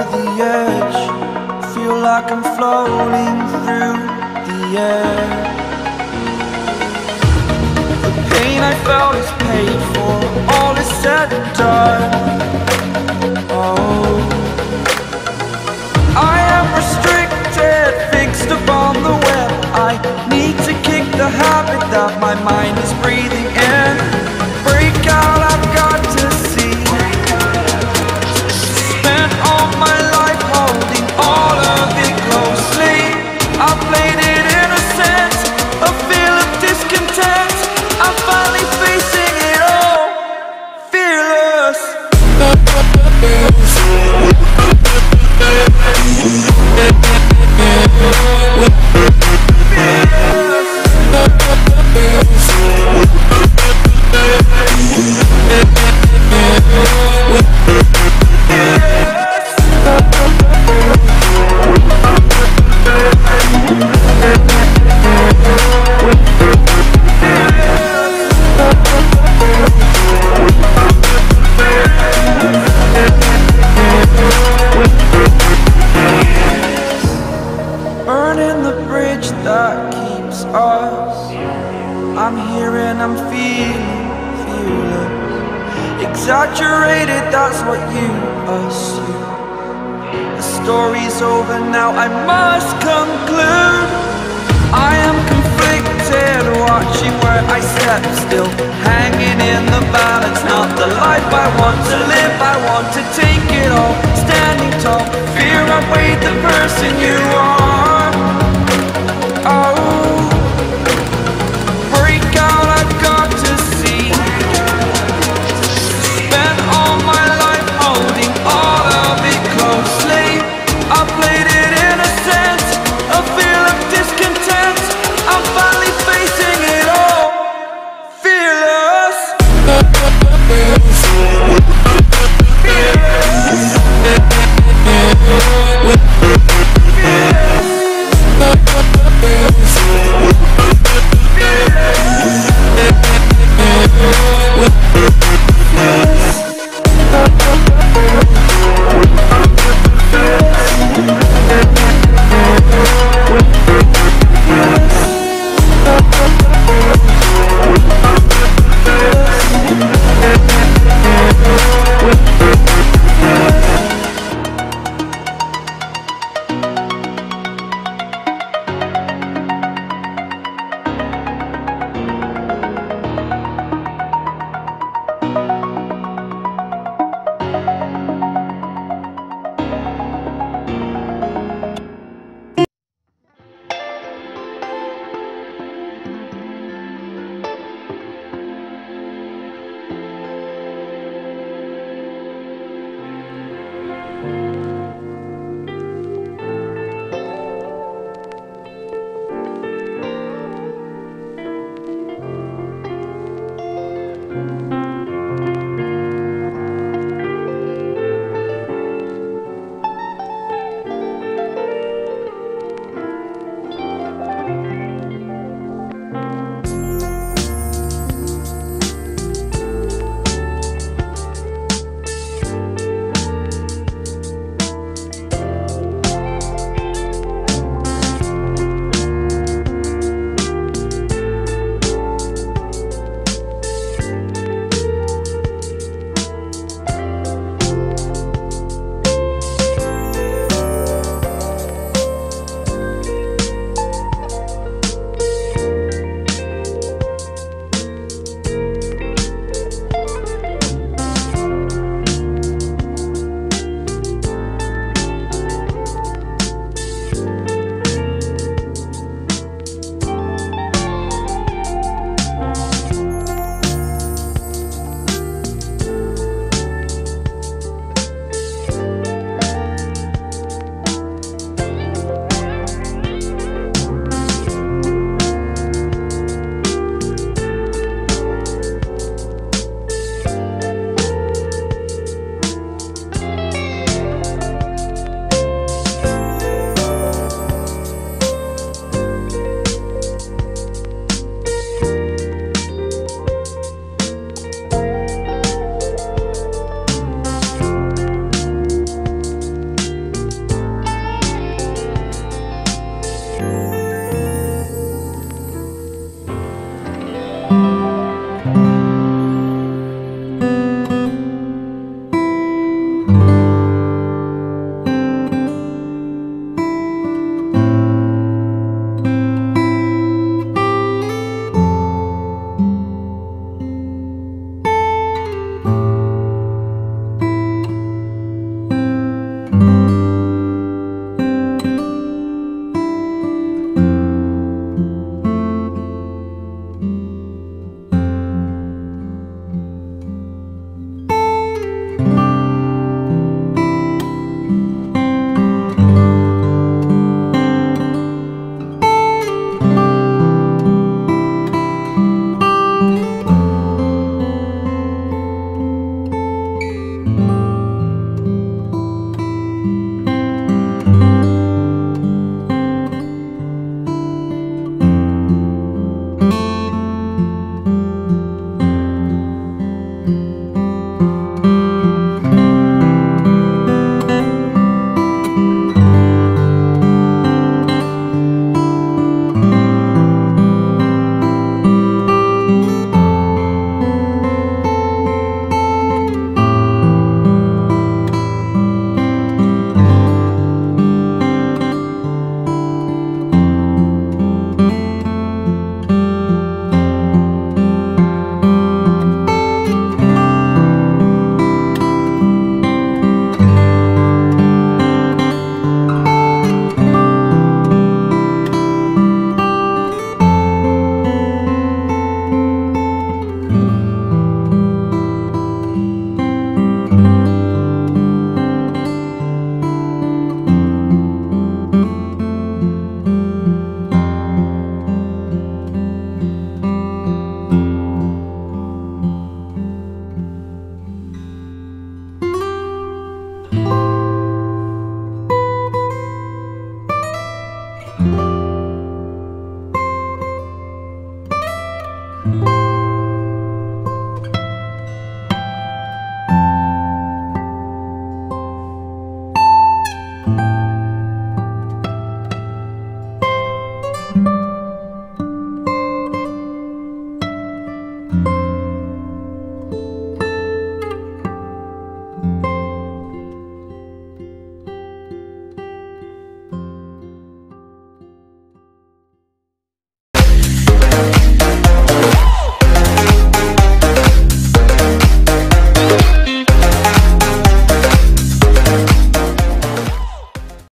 the edge, feel like I'm floating through the air. The pain I felt is paid for, all is said and done. Oh, I am restricted, fixed upon the web. I need to kick the habit that my mind is breathing in. Break out, I've got to see. Spent all my life holding all of it closely. I played it innocent, a feel of discontent. I'm finally facing it all, fearless. Burning the bridge that keeps us. I'm here and I'm feeling fearless. Exaggerated, that's what you assume. The story's over now, I must conclude. I am conflicted, watching where I step still, hanging in the balance. Not the life I want to live, I want to take it all. Standing tall, fear I weighed the person you are.